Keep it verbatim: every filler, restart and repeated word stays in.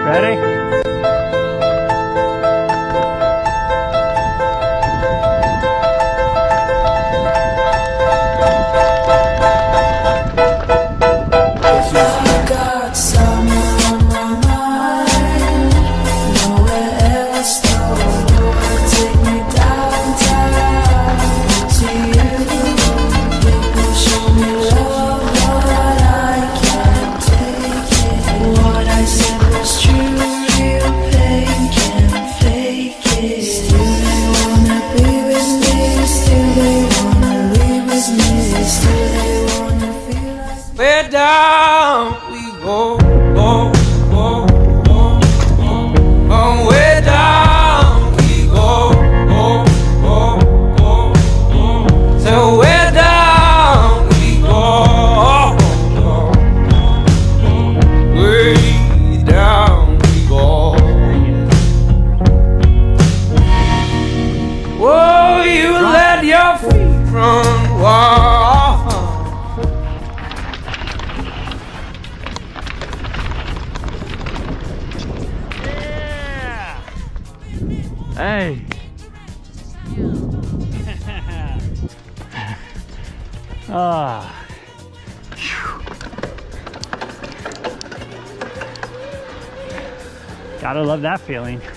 Ready? Where down we go, go, go, go, go. Oh, where down we go, go, go, go, go. So where down we go, go, go. Way down we go. Whoa, you let your feet run wild. Hey! Ah. Gotta love that feeling.